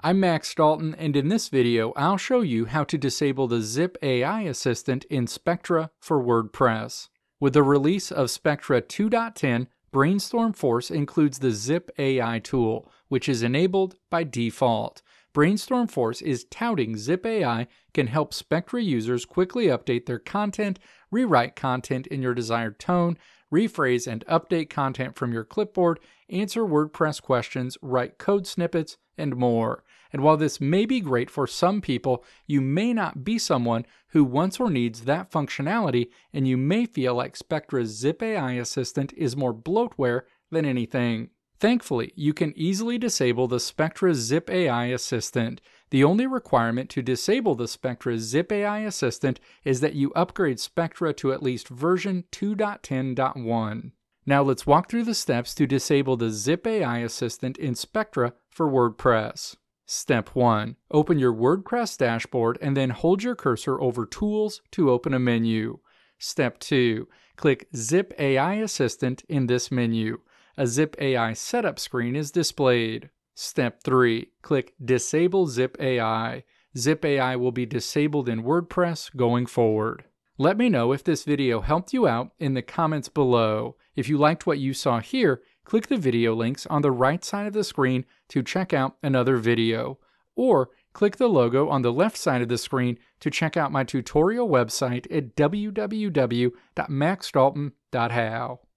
I'm Max Dalton, and in this video I'll show you how to disable the Zip AI assistant in Spectra for WordPress. With the release of Spectra 2.10, Brainstorm Force includes the Zip AI tool, which is enabled by default. Brainstorm Force is touting Zip AI can help Spectra users quickly update their content, rewrite content in your desired tone, rephrase and update content from your clipboard, answer WordPress questions, write code snippets, and more. And while this may be great for some people, you may not be someone who wants or needs that functionality, and you may feel like Spectra's Zip AI assistant is more bloatware than anything. Thankfully, you can easily disable the Spectra Zip AI assistant. The only requirement to disable the Spectra Zip AI assistant is that you upgrade Spectra to at least version 2.10.1. Now let's walk through the steps to disable the Zip AI assistant in Spectra for WordPress. Step 1. Open your WordPress dashboard and then hold your cursor over Tools to open a menu. Step 2. Click Zip AI Assistant in this menu. A Zip AI setup screen is displayed. Step 3. Click Disable Zip AI. Zip AI will be disabled in WordPress going forward. Let me know if this video helped you out in the comments below. If you liked what you saw here, click the video links on the right side of the screen to check out another video, or click the logo on the left side of the screen to check out my tutorial website at www.maxdalton.how.